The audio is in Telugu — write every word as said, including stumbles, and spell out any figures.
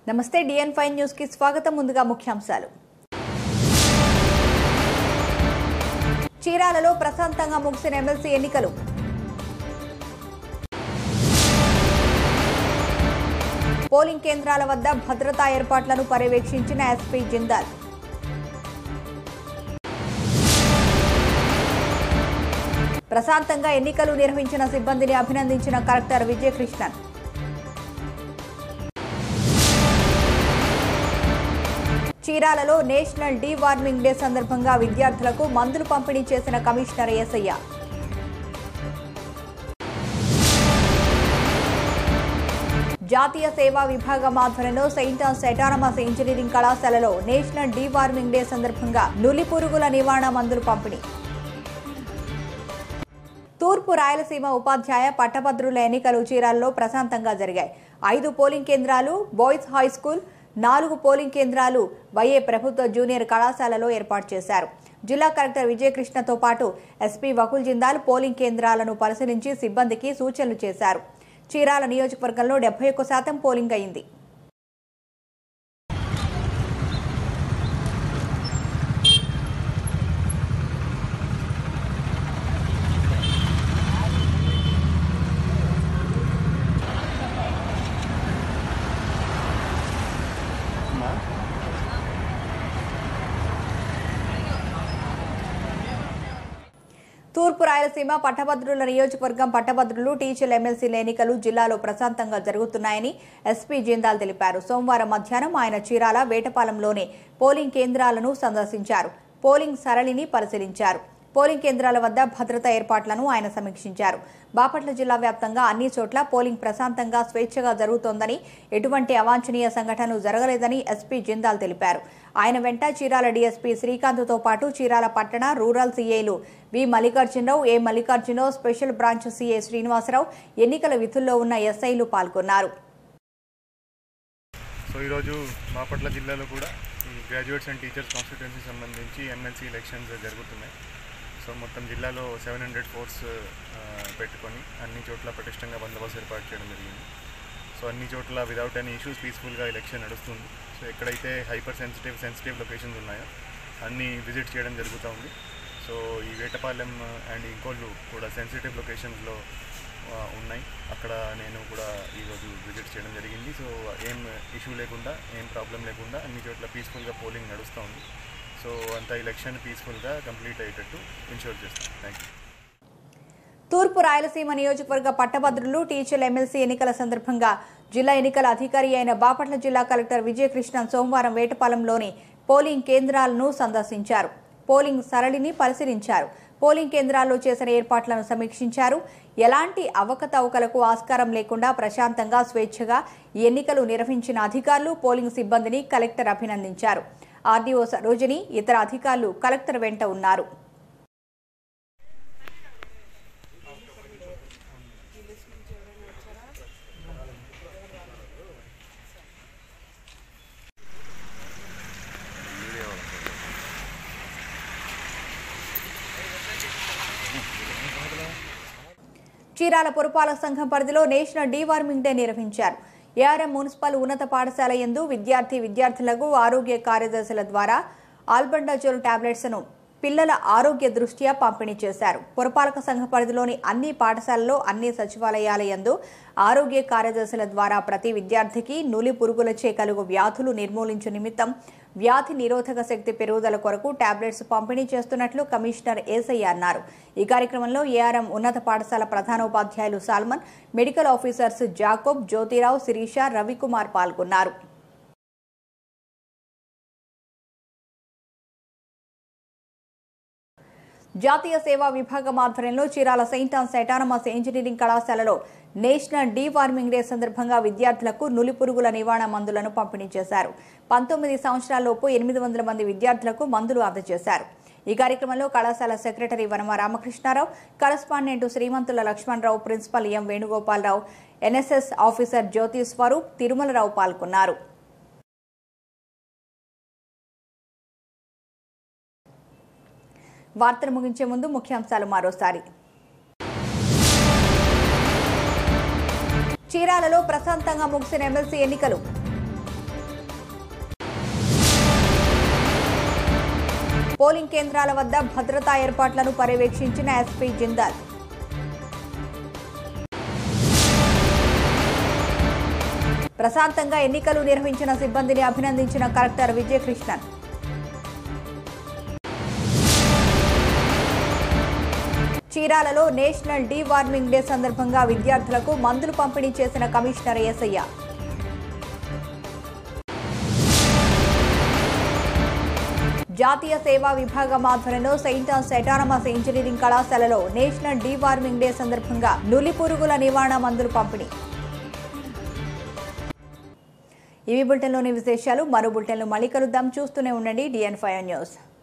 నమస్తే డిఎన్ ఫైవ్ న్యూస్ కి స్వాగతం. ముందుగా ముఖ్యాంశాలు. చీరాలలో ప్రశాంతంగా ముగిసిన ఎమ్మెల్సీ ఎన్నికలు. పోలింగ్ కేంద్రాల వద్ద భద్రతా ఏర్పాట్లను పర్యవేక్షించిన ఎస్పీ జిందాల్. ప్రశాంతంగా ఎన్నికలు నిర్వహించిన సిబ్బందిని అభినందించిన కలెక్టర్ విజయకృష్ణన్. చీరాలలో నేషనల్ డీ వార్మింగ్ డే సందర్భంగా విద్యార్థులకు మందులు పంపిణీ చేసిన కమిషనర్ ఏసయ్య. జాతీయ సేవా విభాగం ఆధ్వర్యంలో సెయింట్ ఆన్స్ అటానమస్ ఇంజనీరింగ్ కళాశాలలో నేషనల్ డీ వార్మింగ్ డే సందర్భంగా నులి పురుగుల నివారణ మందులు పంపిణీ. తూర్పు రాయలసీమ ఉపాధ్యాయ పట్టభద్రుల ఎన్నికలు చీరాలలో ప్రశాంతంగా జరిగాయి. ఐదు పోలింగ్ కేంద్రాలు బాయ్స్ హై స్కూల్, నాలుగు పోలింగ్ కేంద్రాలు వైఏ ప్రభుత్వ జూనియర్ కళాశాలలో ఏర్పాటు చేశారు. జిల్లా కలెక్టర్ విజయకృష్ణతో పాటు ఎస్పీ వకుల్ జిందాల్ పోలింగ్ కేంద్రాలను పరిశీలించి సిబ్బందికి సూచనలు చేశారు. చీరాల నియోజకవర్గంలో డెబ్బై ఒక్క శాతం పోలింగ్ అయింది. తూర్పు రాయలసీమ పట్టభద్రుల నియోజకవర్గం పట్టభద్రులు టీచర్ల ఎమ్మెల్సీల ఎన్నికలు జిల్లాలో ప్రశాంతంగా జరుగుతున్నాయని ఎస్పీ జిందాల్ తెలిపారు. సోమవారం మధ్యాహ్నం ఆయన చీరాల వేటపాలెంలోని పోలింగ్ కేంద్రాలను సందర్శించారు. పోలింగ్ సరళిని పరిశీలించారు. పోలింగ్ కేంద్రాల వద్ద భద్రతా ఏర్పాట్లను ఆయన సమీక్షించారు. బాపట్ల జిల్లా వ్యాప్తంగా అన్ని చోట్ల పోలింగ్ ప్రశాంతంగా స్వేచ్ఛగా జరుగుతోందని, ఎటువంటి అవాంఛనీయ సంఘటనలు జరగలేదని ఎస్పీ జిందాల్ తెలిపారు. ఆయన వెంట చీరాల డీఎస్పీ శ్రీకాంత్తో పాటు చీరాల పట్టణ రూరల్ సీఏలు V Mallikarjunarao, A Mallikarjunarao, special branch CA Srinivasarao, ఎన్నికల విధుల్లో ఉన్న ఎస్ఐలు పాల్గొన్నారు. సో ఈరోజు బాపట్ల జిల్లాలో కూడా గ్రాడ్యుయేట్స్ అండ్ టీచర్స్ కాన్స్టిట్యుయెన్సీ సంబంధించి ఎమ్మెల్సీ ఎలక్షన్స్ జరుగుతున్నాయి. సో మొత్తం జిల్లాలో సెవెన్ హండ్రెడ్ ఫోర్స్ పెట్టుకొని అన్ని చోట్ల పటిష్టంగా బందోబస్తు ఏర్పాటు చేయడం జరిగింది. సో అన్ని చోట్ల విదౌట్ ఎనీ ఇష్యూస్ పీస్ఫుల్గా ఎలక్షన్ నడుస్తుంది. సో ఎక్కడైతే హైపర్ సెన్సిటివ్ సెన్సిటివ్ లొకేషన్స్ ఉన్నాయో అన్నీ విజిట్ చేయడం జరుగుతూ ఉంది. సో ఈ వేటపాలెం అండ్ ఇంకోళ్ళు కూడా సెన్సిటివ్ లొకేషన్స్లో ఉన్నాయి. అక్కడ నేను కూడా ఈరోజు విజిట్ చేయడం జరిగింది. సో ఏం ఇష్యూ లేకుండా, ఏం ప్రాబ్లం లేకుండా అన్ని చోట్ల పీస్ఫుల్గా పోలింగ్ నడుస్తూ ఉంది. సో అంత ఎలక్షన్ పీస్ఫుల్గా కంప్లీట్ అయ్యేటట్టు ఇన్షూర్ చేస్తాం. Thank you. తూర్పు రాయలసీమ నియోజకవర్గ పట్టభద్రులు టీచర్ల ఎమ్మెల్సీ ఎన్నికల సందర్భంగా జిల్లా ఎన్నికల అధికారి అయిన బాపట్ల జిల్లా కలెక్టర్ విజయకృష్ణన్ సోమవారం వేటపాలెంలోని పోలింగ్ కేంద్రాలను సందర్శించారు. పోలింగ్ సరళిని పరిశీలించారు. పోలింగ్ కేంద్రాల్లో చేసిన ఏర్పాట్లను సమీక్షించారు. ఎలాంటి అవకతవకలకు ఆస్కారం లేకుండా ప్రశాంతంగా స్వేచ్ఛగా ఎన్నికలు నిర్వహించిన అధికారులు, పోలింగ్ సిబ్బందిని కలెక్టర్ అభినందించారు. ఆర్డీఓ సరోజిని, ఇతర అధికారులు కలెక్టర్ వెంట ఉన్నారు. చీరాల పురపాలక సంఘం పరిధిలో నేషనల్ డీ వార్మింగ్ డే నిర్వహించారు. ఏఆర్ఎం మున్సిపల్ ఉన్నత పాఠశాల యందు విద్యార్థి విద్యార్థులకు ఆరోగ్య కార్యదర్శుల ద్వారా ఆల్బండాజోల్ టాబ్లెట్స్ ను పిల్లల ఆరోగ్య దృష్ట్యా పంపిణీ చేశారు. పురపాలక సంఘ పరిధిలోని అన్ని పాఠశాలల్లో, అన్ని సచివాలయాల యందు ఆరోగ్య కార్యదర్శుల ద్వారా ప్రతి విద్యార్థికి నులి పురుగులచే కలుగు వ్యాధులు నిర్మూలించు నిమిత్తం వ్యాధి నిరోధక శక్తి పెరుగుదల కొరకు టాబ్లెట్స్ పంపిణీ చేస్తున్నట్లు కమిషనర్ ఏసయ్య అన్నారు. ఈ కార్యక్రమంలో ఏఆర్ఎం ఉన్నత పాఠశాల ప్రధానోపాధ్యాయులు Salman, medical officers Jacob, Jyothirao, Sirisha, Ravikumar పాల్గొన్నారు. జాతీయ సేవా విభాగం ఆధ్వర్యంలో Chirala Saint Ann's autonomous engineering కళాశాలలో నేషనల్ డీ వార్మింగ్ డే సందర్భంగా విద్యార్థులకు నులి పురుగుల నివారణ మందులను పంపిణీ చేశారు. పంతొమ్మిది సంవత్సరాలలోపు ఎనిమిది వందల మంది విద్యార్థులకు మందులు అందజేశారు. ఈ కార్యక్రమంలో కళాశాల secretary Vanama Ramakrishnarao, correspondent Srimantula Lakshmanarao, principal M Venugopalarao, NSS officer Jyothi Swaroop, Tirumalarao పాల్గొన్నారు. వార్తలు ముగించే ముందు ముఖ్యాంశాలు మరోసారి. చీరాలలో ప్రశాంతంగా ముగిసిన ఎమ్మెల్సీ ఎన్నికలు. పోలింగ్ కేంద్రాల వద్ద భద్రతా ఏర్పాట్లను పర్యవేక్షించిన ఎస్పీ జిందాల్. ప్రశాంతంగా ఎన్నికలు నిర్వహించిన సిబ్బందిని అభినందించిన కలెక్టర్ విజయకృష్ణన్. చీరాలలో నేషనల్ డీ వార్మింగ్ డే సందర్భంగా విద్యార్థులకు మందులు పంపిణీ చేసిన కమిషనర్ ఏసయ్య. జాతీయ సేవా విభాగం ఆధ్వర్యంలో సెయింట్ ఆన్స్ అటానమస్ ఇంజనీరింగ్ కళాశాలలో నేషనల్ డీ వార్మింగ్ డే సందర్భంగా నులి పురుగుల నివారణ మందులు పంపిణీ. ఇవి బులెటిన్లోని విశేషాలు. మరో బులెటిన్లో మళ్ళీ కలుద్దాం. చూస్తూనే ఉండండి డిఎన్ ఫైవ్ న్యూస్.